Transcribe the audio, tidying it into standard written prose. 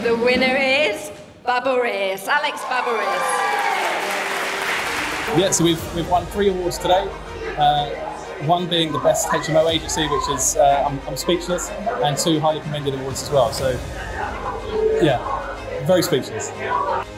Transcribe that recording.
The winner is Babouris, Alex Babouris. Yeah, so we've won 3 awards today. One being the best HMO agency, which is I'm speechless, and 2 highly commended awards as well. So yeah, very speechless.